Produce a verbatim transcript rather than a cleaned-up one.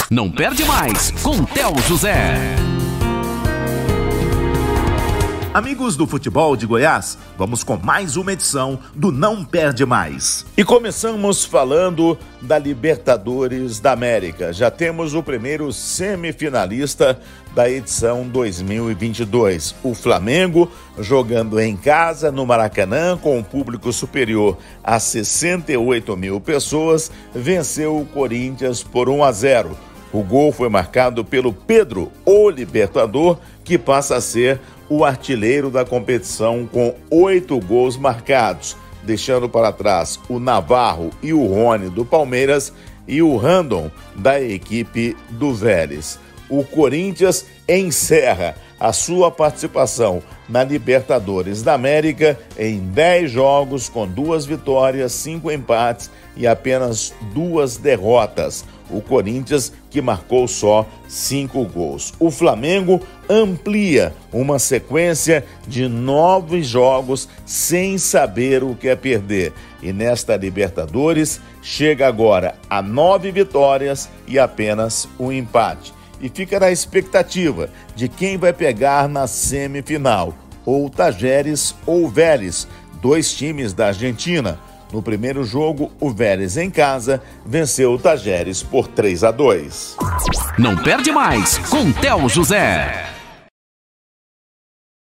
Não perde mais com Theo José. Amigos do futebol de Goiás, vamos com mais uma edição do Não Perde Mais. E começamos falando da Libertadores da América. Já temos o primeiro semifinalista da edição dois mil e vinte e dois. O Flamengo, jogando em casa no Maracanã, com um público superior a sessenta e oito mil pessoas, venceu o Corinthians por um a zero. O gol foi marcado pelo Pedro, o Libertador, que passa a ser o artilheiro da competição com oito gols marcados, deixando para trás o Navarro e o Rony do Palmeiras e o Randon da equipe do Vélez. O Corinthians encerra a sua participação na Libertadores da América em dez jogos com duas vitórias, cinco empates e apenas duas derrotas. O Corinthians que marcou só cinco gols. O Flamengo amplia uma sequência de nove jogos sem saber o que é perder. E nesta Libertadores chega agora a nove vitórias e apenas um empate. E fica na expectativa de quem vai pegar na semifinal, ou Tajeres ou Vélez, dois times da Argentina. No primeiro jogo, o Vélez em casa venceu o Tajeres por três a dois. Não perde mais com Theo José.